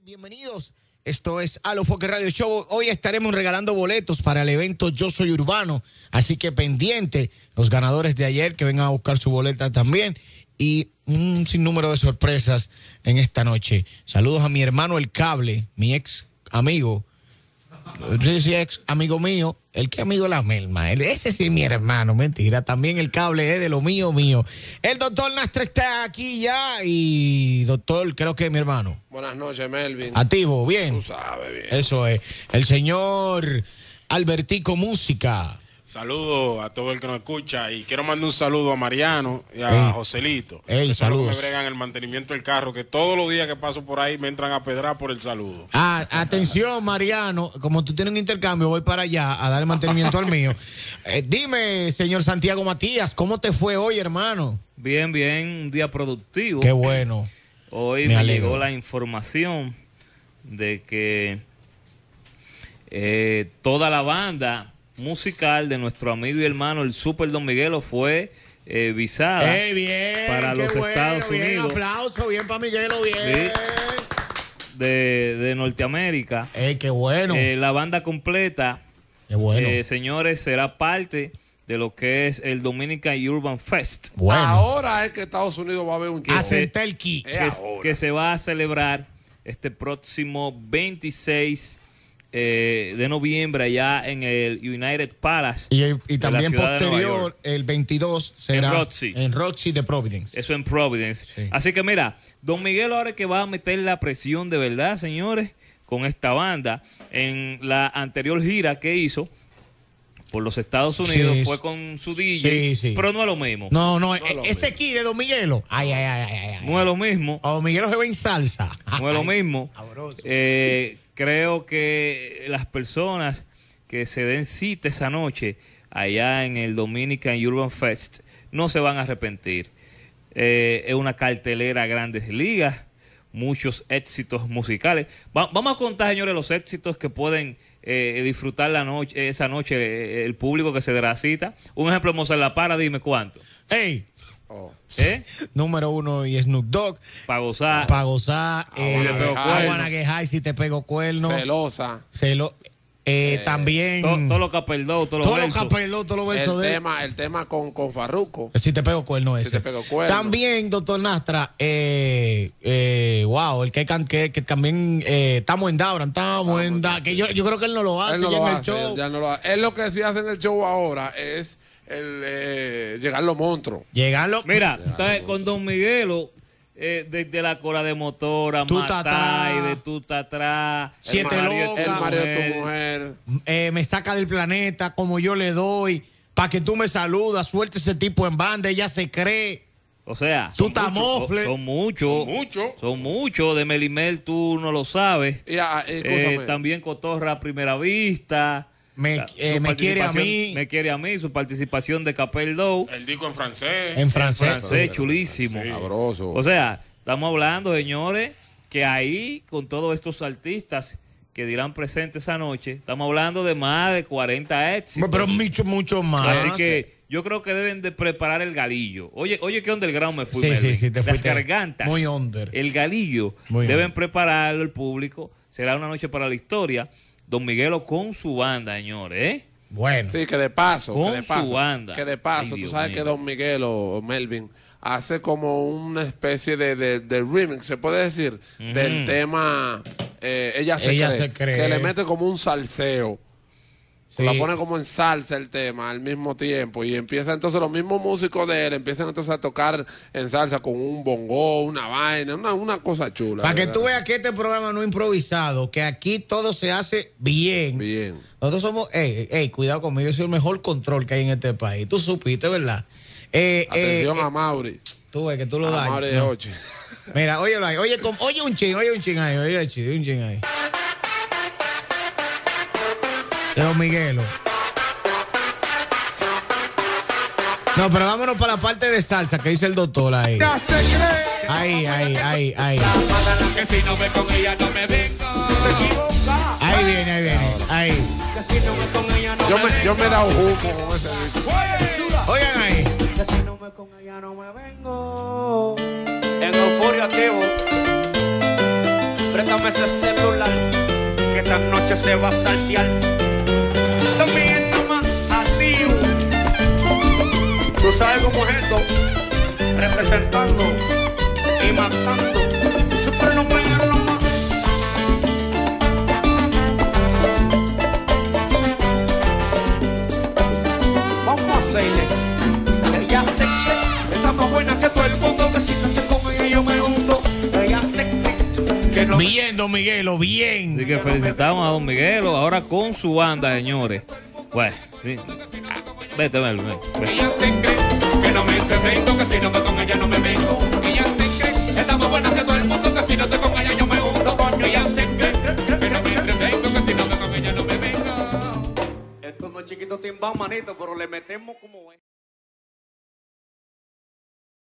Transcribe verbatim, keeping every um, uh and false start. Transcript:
Bienvenidos. Esto es Alofoque Radio Show. Hoy estaremos regalando boletos para el evento Yo Soy Urbano. Así que pendiente los ganadores de ayer que vengan a buscar su boleta también. Y un sinnúmero de sorpresas en esta noche. Saludos a mi hermano El Cable, mi ex amigo. Ese ex amigo mío, el que amigo la Melma, ese sí es mi hermano, mentira, también El Cable es de lo mío, mío. El doctor Nastra está aquí ya y doctor, creo que es mi hermano. Buenas noches, Melvin. Activo, bien. Tú sabes, bien. Eso es. El señor Albertico Música. Saludos a todo el que nos escucha y quiero mandar un saludo a Mariano y a Ey. Joselito. Ey, que son los que saludos. me bregan el mantenimiento del carro, que todos los días que paso por ahí me entran a pedrar por el saludo. Ah, atención, Mariano, como tú tienes un intercambio, voy para allá a darle mantenimiento al mío. Eh, dime, señor Santiago Matías, ¿cómo te fue hoy, hermano? Bien, bien, un día productivo. Qué bueno. Hoy Me me, alegro. llegó la información de que eh, toda la banda musical de nuestro amigo y hermano el Super Don Miguelo fue eh, visada Ey, bien, para qué los bueno, Estados bien, Unidos. Aplauso, bien para Miguelo, bien. Sí. de, de Norteamérica. Ey, qué bueno. Eh, la banda completa, Qué bueno. eh, señores, será parte de lo que es el Dominican Urban Fest. bueno. Ahora es que Estados Unidos va a haber un show. Asenté el ki. Eh, que, ahora. que se va a celebrar este próximo veintiséis eh, de noviembre allá en el United Palace. Y, y de la también ciudad de Nueva posterior, York. el veintidós será En Roxy. en Roxy de Providence. Eso en Providence. Sí. Así que mira, Don Miguel ahora es que va a meter la presión de verdad, señores, con esta banda. En la anterior gira que hizo por los Estados Unidos Sí, fue con su D J, sí, sí. pero no es lo mismo. No, no, No e- lo ese mismo. ki de Don Miguelo. Ay, ay, ay, ay, ay. No es lo mismo. A Don Miguelo se ve en salsa. No es lo Ay, mismo. sabroso. Eh, creo que las personas que se den cita esa noche allá en el Dominican Urban Fest no se van a arrepentir. Eh, es una cartelera a grandes ligas, muchos éxitos musicales. Va- vamos a contar, señores, los éxitos que pueden eh, disfrutar la noche, esa noche eh, el público que se dará cita. Un ejemplo, Mozart La Para, dime cuánto. Ey, Oh. ¿Eh? número uno y Snoop Dogg. Para gozar. Para gozar. Eh, te pego I cuerno. wanna get high si te pego cuerno. Celosa. Celo- eh, también. To- Todo lo que perdó, todos los Todos los versos. capeldos, todos los versos El de él. tema, el tema con, con Farruko. Si te pego cuerno ese. te pego cuerno. También, doctor Nastra, eh, eh, wow, el que, can- que, que también eh, estamos en Dauran, estamos en Dauran, que yo, yo creo que él no lo hace Él no ya lo en el hace, show. él ya no lo hace. Él lo que sí hace en el show ahora es el eh, llegar los monstruos. Llegarlo. Mira, entonces, con Don Miguelo, eh, desde la cola de motora, Tú estás Matay, atrás. de tú estás atrás, Siete el marido de locas. tu El marido de mujer. tu mujer. eh, me saca del planeta como yo le doy, para que tú me saludas, suelte ese tipo en banda, ella se cree. O sea, Tú son estás muchos, mofle. Son muchos. Son muchos. Son muchos. De Melimel tú no lo sabes. Y, ah, eh, Eh, escúchame. también Cotorra a Primera Vista. Me- La- eh, su me quiere a participación- mí. Me quiere a mí. Su participación de Capel Doe. El disco en francés. En francés. Francés, chulísimo. Sí. Sabroso. O sea, estamos hablando, señores, que ahí, con todos estos artistas que dirán presentes esa noche, estamos hablando de más de cuarenta éxitos. Pero mucho, mucho más. Así que yo creo que deben de preparar el galillo. Oye, oye, qué underground me fui, Sí, Melvin. sí, sí, te Las fuiste gargantas. muy under. El galillo. Muy deben under. prepararlo el público. Será una noche para la historia. Don Miguelo con su banda, señores, ¿eh? Bueno. Sí, que de paso, Con que de paso, su banda. que de paso, Ay, tú Dios sabes mío. que Don Miguel o Melvin hace como una especie de, de, de remix, se puede decir, del tema eh, Ella, se, Ella cree, se cree. que le mete como un salseo. Sí. La pone como en salsa el tema al mismo tiempo y empieza entonces los mismos músicos de él empiezan entonces a tocar en salsa con un bongo, una vaina, una, una cosa chula. Para que ¿verdad? tú veas que este programa no es improvisado, que aquí todo se hace bien. Bien. Nosotros somos, ey, ey, cuidado conmigo, yo soy el mejor control que hay en este país. Tú supiste, ¿verdad? Eh, Atención eh, a Mauri. Tú ves que tú lo A das. Mauri de ocho. Mira, oye, oye, com- oye un ching, oye un ching ahí, oye un ching, un ching ahí. De Don Miguelo. No, pero vámonos para la parte de salsa que dice el doctor ahí. Ahí, ahí, ahí, ahí. Que si no me con ella no me vengo. Ahí viene, ahí viene. Ahí. Que si no me con ella no Yo me me, yo vengo. me he dado jugo con ese disco. Oigan ahí. Que si no me con ella no me vengo. En euforia activo. préstame ese celular, que esta noche se va a salsear. También nomás activo. Tú sabes cómo es esto, representando y matando. Siempre no pegan nomás. Vamos a hacerle. Ella se cree que está más buena que todo el mundo, que si no te con ella yo me hundo. Ella se cree que no. Bien, don Miguelo, bien. Así que felicitamos a don Miguelo, ahora con su banda, señores. Bueno, sí. Vete, ven, ven, ven. Ella se cree que no me entretengo, que si no me con ella no me vengo. Ella se cree que está más buena que todo el mundo, que si no te con ella yo me hundo, coño. Ella se cree que no me entretengo, que si no me con ella no me vengo. Esto no es chiquito timbao, manito, pero le metemos como es.